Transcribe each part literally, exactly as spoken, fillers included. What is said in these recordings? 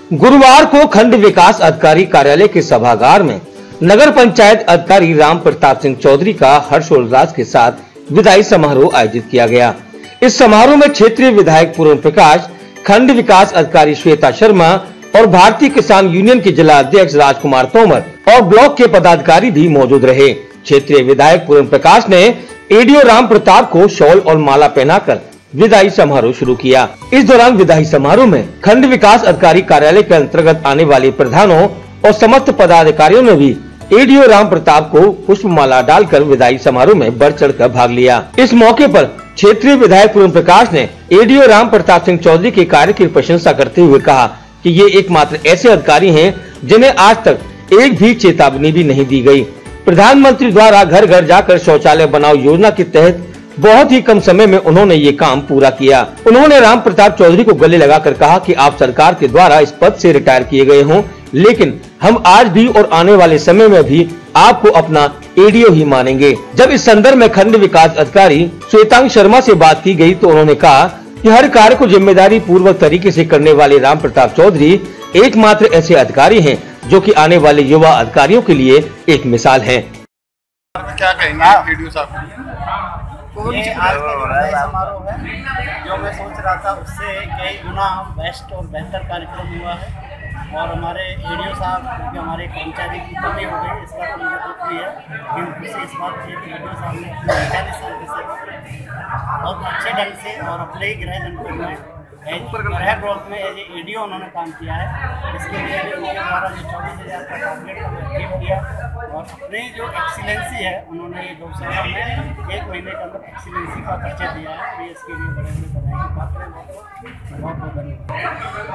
गुरुवार को खंड विकास अधिकारी कार्यालय के सभागार में नगर पंचायत अधिकारी राम प्रताप सिंह चौधरी का हर्षोल्लास के साथ विदाई समारोह आयोजित किया गया। इस समारोह में क्षेत्रीय विधायक पूर्ण प्रकाश, खंड विकास अधिकारी श्वेता शर्मा और भारतीय किसान यूनियन के जिला अध्यक्ष राजकुमार तोमर और ब्लॉक के पदाधिकारी भी मौजूद रहे। क्षेत्रीय विधायक पूर्ण प्रकाश ने एडीओ राम प्रताप को शॉल और माला पहनाकर विदाई समारोह शुरू किया। इस दौरान विदाई समारोह में खंड विकास अधिकारी कार्यालय के अंतर्गत आने वाले प्रधानों और समस्त पदाधिकारियों ने भी एडीओ राम प्रताप को पुष्पमाला डालकर विदाई समारोह में बढ़ चढ़ कर भाग लिया। इस मौके पर क्षेत्रीय विधायक पूर्ण प्रकाश ने एडीओ राम प्रताप सिंह चौधरी के कार्य की प्रशंसा करते हुए कहा कि ये एकमात्र ऐसे अधिकारी हैं जिन्हें आज तक एक भी चेतावनी भी नहीं दी गई। प्रधानमंत्री द्वारा घर घर जाकर शौचालय बनाओ योजना के तहत बहुत ही कम समय में उन्होंने ये काम पूरा किया। उन्होंने राम प्रताप चौधरी को गले लगाकर कहा कि आप सरकार के द्वारा इस पद से रिटायर किए गए हों, लेकिन हम आज भी और आने वाले समय में भी आपको अपना एडीओ ही मानेंगे। जब इस संदर्भ में खंड विकास अधिकारी श्वेता शर्मा से बात की गई तो उन्होंने कहा कि हर कार्य को जिम्मेदारी पूर्वक तरीके से करने वाले राम प्रताप चौधरी एकमात्र ऐसे अधिकारी हैं जो कि आने वाले युवा अधिकारियों के लिए एक मिसाल हैं। क्या कहेंगे वीडियो साहब? ये आज का जो विदाई समारोह है, जो मैं सोच रहा था उससे कई गुना बेस्ट और बेहतर कार्यक्रम हुआ है और हमारे एडीओ साहब क्योंकि हमारे कर्मचारी की कमी हो गई, इसका तो मुझे दुख भी है। लेकिन इस बात की एडीओ साहब ने पैंतालीस साल की सेवा बहुत अच्छे ढंग से और अपने ही गृह जनपद में गृह ब्लॉक में एज एडीओ उन्होंने काम किया है। इसके लिए भी उनके द्वारा जो चौबीस हज़ार का टारगेट अचीव किया और अपनी जो एक्सीलेंसी है उन्होंने ये गौशाला में एक महीने के अंदर एक्सीलेंसी का परिचय दिया है। तो इसके लिए बड़े बड़े बधाई की बात है। बहुत बहुत धन्यवाद।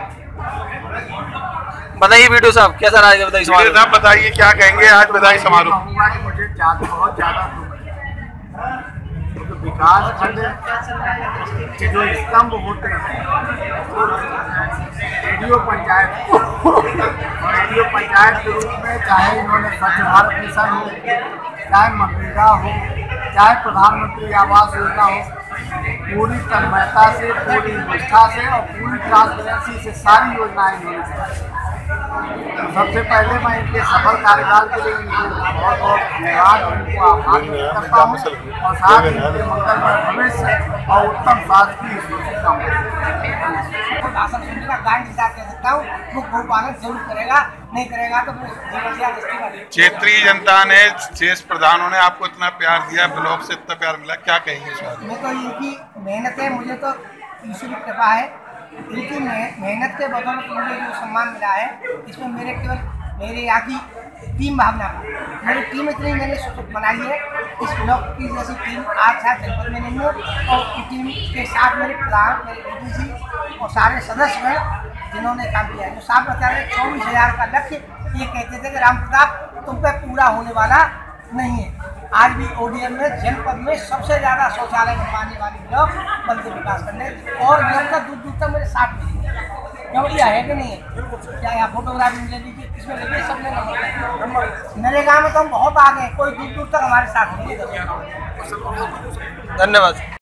बताइए वीडियो साहब कैसा रहेगा विदाई समारोह? साहब बताइए क्या कहेंगे आज विदाई समारोह? मुझे बहुत ज्यादा विकास खंड के जो स्तंभ होते हैं एडीओ पंचायत और एडीओ पंचायत के रूप में, चाहे इन्होंने स्वच्छ भारत मिशन हो, चाहे मनरेगा हो, चाहे प्रधानमंत्री आवास योजना हो, पूरी तन्मयता से, पूरी निष्ठा से और पूरी ट्रांसपेरेंसी से सारी योजनाएं इन्होंने चलाई। सबसे पहले मैं इनके सफल कार्यकाल के लिए इनको बहुत बहुत धन्यवाद और इनको आभार व्यक्त करता हूँ और साथ ही इनके मंगलमय भविष्य और उत्तम स्वास्थ्य की भाषण सुनने का गाय निकाल कह सकता हूँ, वो गोपालन जरूर करेगा, नहीं करेगा तो क्षेत्रीय जनता ने, शेष प्रधानों ने आपको इतना प्यार दिया, ब्लॉक से इतना प्यार मिला, क्या कहेंगे इस बारे में? मैं तो इनकी मेहनत है, मुझे तो ईश्वर की कृपा है, इनकी मेहनत के बदौलत मुझे जो सम्मान मिला है इसमें मेरे केवल मेरे यहाँ की टीम भावना, मेरी टीम इतनी मैंने बनाई है। इस ब्लॉक की जैसी टीम आज शायद जनपद में नहीं है और इस टीम के साथ मेरे प्रधान, मेरे एडीसी और सारे सदस्य हैं जिन्होंने काम किया है। जो साहब बता रहे चौबीस हज़ार का लक्ष्य ये कहते थे कि राम प्रताप तुम पे पूरा होने वाला नहीं है। आज भी ओडीएम में जनपद में सबसे ज़्यादा शौचालय बनवाने वाली ब्लॉक बल्कि विकास करने और ब्लॉक का दूर दूर तक मेरे साथ मिलेंगे। क्योंकि है कि नहीं है, क्या यहाँ फोटोग्राफी में ले लीजिए, इसमें ले लीजिए, सब ले लीजिए। नरेगा में तो हम बहुत आगे हैं, कोई दूर दूर तक हमारे साथ नहीं है। धन्यवाद।